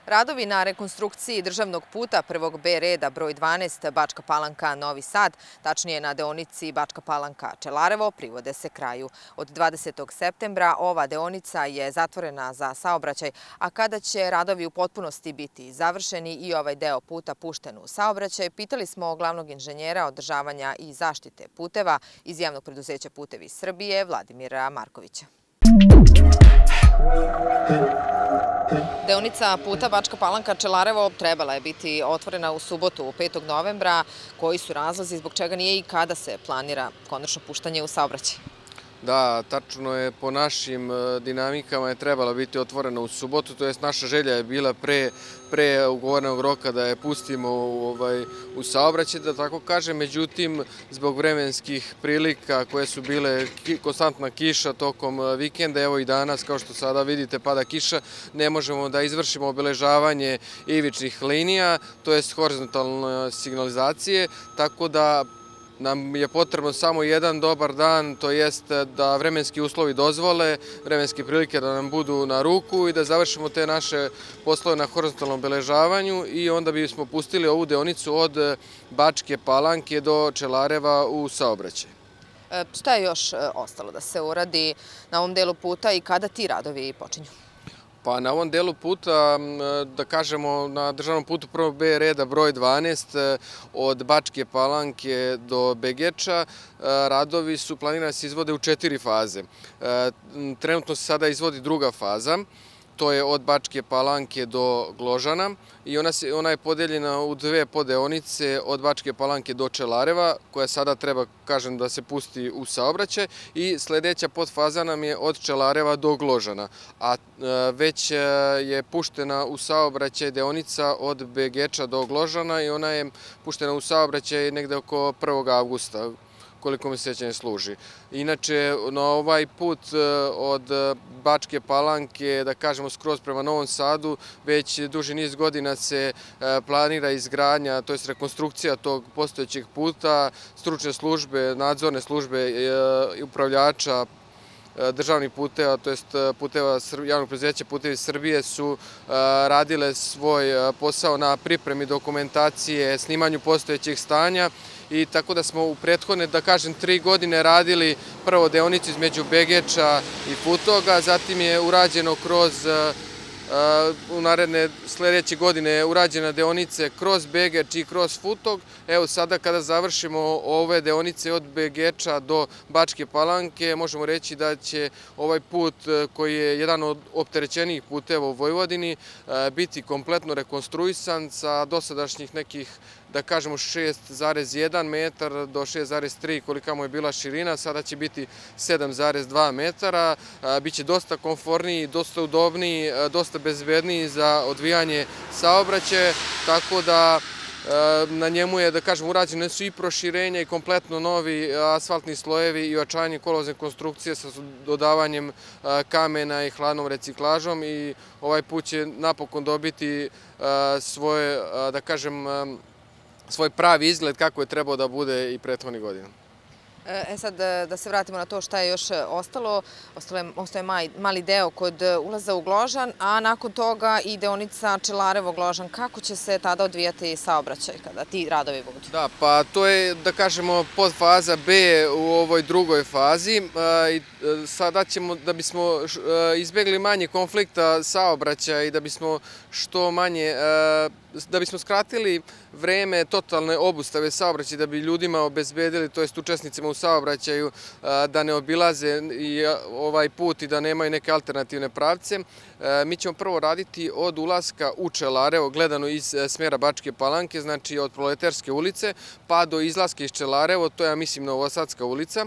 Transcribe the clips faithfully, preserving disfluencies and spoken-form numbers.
Radovi na rekonstrukciji državnog puta prvog B reda broj dvanaest Bačka Palanka-Novi Sad, tačnije na deonici Bačka Palanka-Čelarevo, privode se kraju. Od dvadesetog septembra ova deonica je zatvorena za saobraćaj, a kada će radovi u potpunosti biti završeni i ovaj deo puta pušten u saobraćaj, pitali smo glavnog inženjera održavanja i zaštite puteva iz javnog preduzeća Putevi Srbije, Vladimira Markovića. Deonica puta Bačka Palanka-Čelarevo trebala je biti otvorena u subotu, petog novembra. Koji su razlozi, zbog čega nije i kada se planira konačno puštanje u saobraćaj? Da, tačno je, po našim dinamikama je trebala biti otvorena u subotu, to jest naša želja je bila pre, pre ugovorenog roka da je pustimo u, ovaj, u saobraćaj, da tako kažem, međutim, zbog vremenskih prilika koje su bile konstantna kiša tokom vikenda, evo i danas, kao što sada vidite, pada kiša, ne možemo da izvršimo obeležavanje ivičnih linija, to jest horizontalne signalizacije, tako da nam je potrebno samo jedan dobar dan, to jest da vremenski uslovi dozvole, vremenske prilike da nam budu na ruku i da završimo te naše poslove na horizontalnom obeležavanju i onda bismo pustili ovu deonicu od Bačke Palanke do Čelareva u saobraćaj. Šta je još ostalo da se uradi na ovom delu puta i kada ti radovi počinju? Pa na ovom delu puta, da kažemo na državnom putu prvog B reda broj dvanaest od Bačke Palanke do Begeča, radovi su planirani da se izvode u četiri faze. Trenutno se sada izvodi druga faza, to je od Bačke Palanke do Gložana i ona, se, ona je podeljena u dve podeonice od Bačke Palanke do Čelareva, koja sada treba, kažem, da se pusti u saobraćaj i sledeća podfaza nam je od Čelareva do Gložana, a već je puštena u saobraćaj deonica od Begeča do Gložana i ona je puštena u saobraćaj negde oko prvog avgusta, koliko mi sećanje služi. Inače, na ovaj put od Bačke Palanke, da kažemo skroz prema Novom Sadu, već duži niz godina se planira izgradnja, to je rekonstrukcija tog postojećeg puta, stručne službe, nadzorne službe i upravljača državnih puteva, to jest puteva javnog preduzeća Putevi Srbije su radile svoj posao na pripremi dokumentacije, snimanju postojećeg stanja i tako da smo u prethodne, da kažem, tri godine radili prvo deonicu između Begeča i Futoga, zatim je urađeno kroz u naredne sledeće godine je urađena deonice kroz Begeč i kroz Futog. Evo sada kada završimo ove deonice od Begeča do Bačke Palanke, možemo reći da će ovaj put koji je jedan od opterećenijih puteva u Vojvodini biti kompletno rekonstruisan sa dosadašnjih nekih, da kažemo, šest zarez jedan metar do šest zarez tri kolika mu je bila širina, sada će biti sedam zarez dva metara, biće dosta komforniji, dosta udobniji, dosta bezbedniji za odvijanje saobraćaja, tako da na njemu je, da kažem, urađene su i proširenja i kompletno novi asfaltni slojevi i ojačanje kolovozne konstrukcije sa dodavanjem kamena i hladnom reciklažom i ovaj put će napokon dobiti svoje, da kažem, svoj pravi izgled kako je trebao da bude i prethodnih godina. E sad, da se vratimo na to šta je još ostalo. Ostao je mali deo kod ulaza u Gložan, a nakon toga i deonica Čelarevo-Gložan. Kako će se tada odvijati saobraćaj kada ti radovi budu? Da, pa to je, da kažemo, podfaza B u ovoj drugoj fazi. Sada ćemo, da bismo izbjegli manje konflikta saobraćaja i da bismo što manje, da bismo skratili vreme totalne obustave saobraćaja, da bi ljudima obezbedili, to jest učesnicima u saobraćaju, da ne obilaze i ovaj put i da nemaju neke alternativne pravce. Mi ćemo prvo raditi od ulaska u Čelarevo, gledano iz smjera Bačke Palanke, znači od Proleterske ulice, pa do izlaska iz Čelarevo, to je, ja mislim, Novosadska ulica.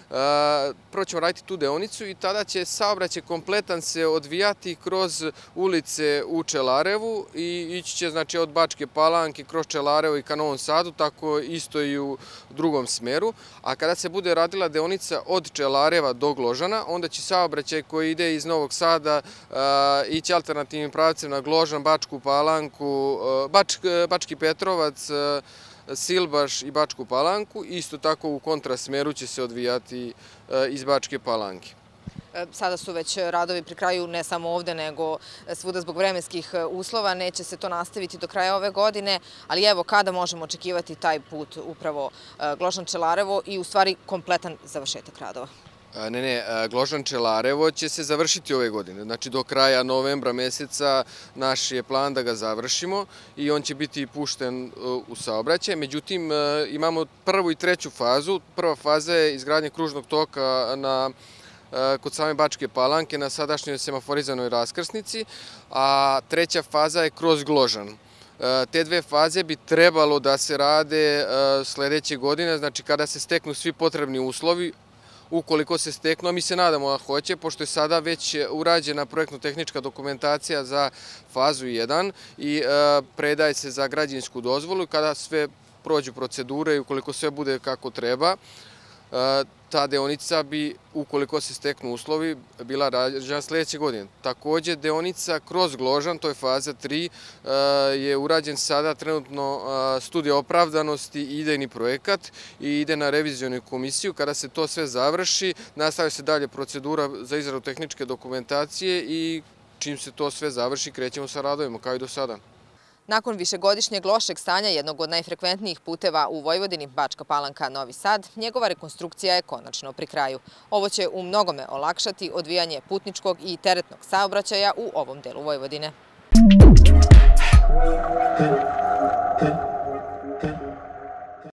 Prvo ćemo raditi tu deonicu i tada će saobraćaj kompletan se odvijati kroz ulice u Čelarevu i ići će, znači, od Bačke Palanke kroz Čelarevo i ka Novom Sadu, tako isto i u drugom smeru. A kada se bude radila deonica od Čelareva do Gložana, onda će saobraćaj koji ide iz Novog Sada ići alternativnim pravcem na Gložan, Bačku Palanku, Bački Petrovac, Silbaš i Bačku Palanku. Isto tako u kontrasmeru će se odvijati iz Bačke Palanke. Sada su već radovi pri kraju, ne samo ovde, nego svuda zbog vremenskih uslova. Neće se to nastaviti do kraja ove godine, ali evo kada možemo očekivati taj put upravo Gložan-Čelarevo i u stvari kompletan završetak radova? Ne, ne, Gložan-Čelarevo će se završiti ove godine. Znači do kraja novembra meseca naš je plan da ga završimo i on će biti pušten u saobraćaj. Međutim, imamo prvu i treću fazu. Prva faza je izgradnje kružnog toka na kod same Bačke Palanke na sadašnjoj semaforizanoj raskrsnici, a treća faza je kroz Gložan. Te dve faze bi trebalo da se rade sledeće godine, znači kada se steknu svi potrebni uslovi, ukoliko se steknu, a mi se nadamo da hoće, pošto je sada već urađena projektno-tehnička dokumentacija za fazu jedan i predaje se za građevinsku dozvolu. Kada sve prođu procedure i ukoliko sve bude kako treba, ta deonica bi, ukoliko se steknu uslovi, bila rađena sledeće godine. Takođe, deonica kroz Gložan, to je faza tri, je urađen sada trenutno studija opravdanosti i idejni projekat i ide na revizijonu komisiju. Kada se to sve završi, nastavlja se dalje procedura za izradu tehničke dokumentacije i čim se to sve završi, krećemo sa radovima, kao i do sada. Nakon višegodišnjeg lošeg stanja jednog od najfrekventnijih puteva u Vojvodini, Bačka Palanka-Novi Sad, njegova rekonstrukcija je konačno pri kraju. Ovo će u mnogome olakšati odvijanje putničkog i teretnog saobraćaja u ovom delu Vojvodine.